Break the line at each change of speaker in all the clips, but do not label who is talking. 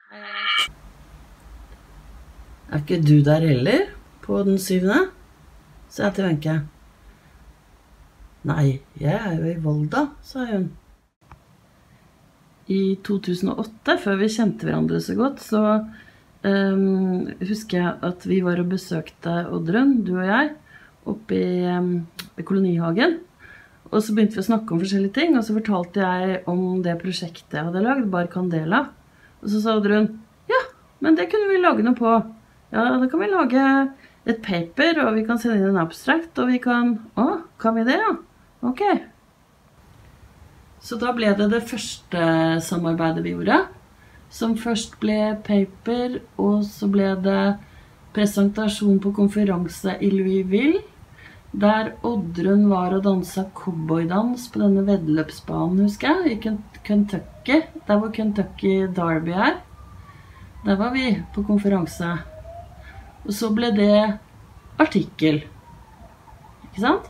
Er ikke du der heller, på den 7., sa jeg til Wenche. Nei, jeg er jo i Volda, sa hun. I 2008, før vi kjente hverandre så godt, så husker jeg at vi var og besøkte Oddrun, du og jeg, oppe i kolonihagen. Og så begynte vi å snakke om forskjellige ting, og så fortalte jeg om det prosjektet jeg hadde laget, Bar Candela. Og så sa Oddrun, ja, men det kunne vi lage noe på. Ja, da kan vi lage et paper, og vi kan sende inn en abstract, og vi kan... kan vi det, ja? Ok. Så da ble det første samarbeidet vi gjorde, som først ble paper, og så ble det presentasjon på konferanse i Louisville, der Oddrun var og danset cowboydans på denne veddeløpsbanen, husker jeg, i Kentucky, der hvor Kentucky Derby er. Der var vi på konferanse. Og så ble det artikkel, ikke sant?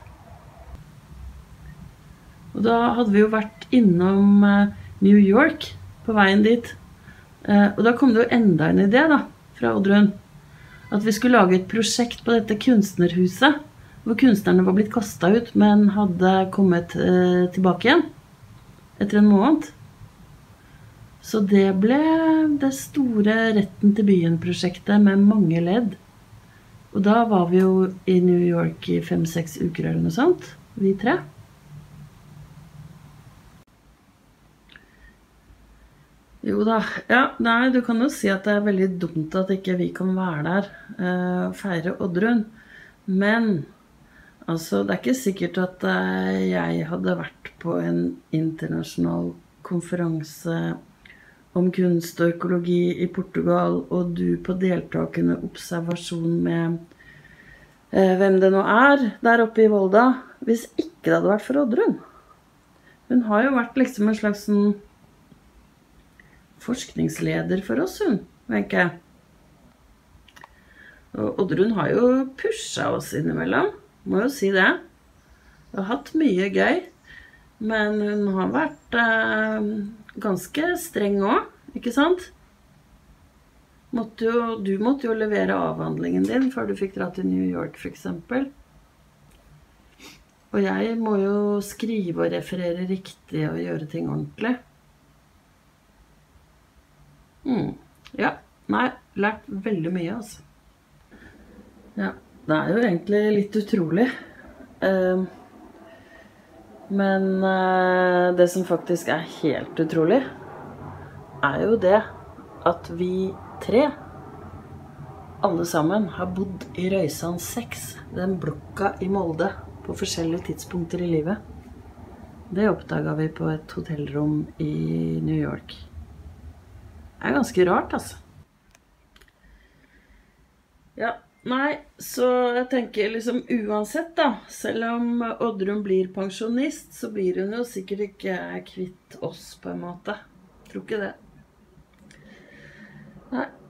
Og da hadde vi jo vært innom New York på veien dit. Og da kom det jo enda en idé da, fra Oddrun, at vi skulle lage et prosjekt på dette kunstnerhuset, hvor kunstnerne var blitt kastet ut, men hadde kommet tilbake igjen etter en måned. Så det ble det store Retten til byen-prosjektet med mange ledd. Og da var vi jo i New York i 5-6 uker eller noe sånt, vi 3. Jo da, ja, nei, du kan jo si at det er veldig dumt at ikke vi kan være der og feire Oddrun. Men, altså, det er ikke sikkert at jeg hadde vært på en internasjonal konferanse om kunst og økologi i Portugal, og du på deltakende observasjon med hvem det nå er der oppe i Volda, hvis ikke det hadde vært for Oddrun. Hun har jo vært liksom en slags forskningsleder for oss, hun, Wenche. Og Oddrun har jo pushet oss innimellom, må jo si det. Hun har hatt mye gøy, men hun har vært ganske streng også, ikke sant? Du måtte jo levere avhandlingen din før du fikk dra til New York, for eksempel. Og jeg må jo skrive og referere riktig og gjøre ting ordentlig. Ja, nei, lært veldig mye, altså. Ja, det er jo egentlig litt utrolig. Men det som faktisk er helt utrolig, er jo det at vi 3, alle sammen, har bodd i Røysan 6, den blokka i Molde, på forskjellige tidspunkter i livet. Det oppdaget vi på et hotellrom i New York. Det er ganske rart, altså. Ja, nei, så jeg tenker liksom uansett da, selv om Oddrun blir pensjonist, så blir hun jo sikkert ikke kvitt oss på en måte. Tror ikke det. Nei.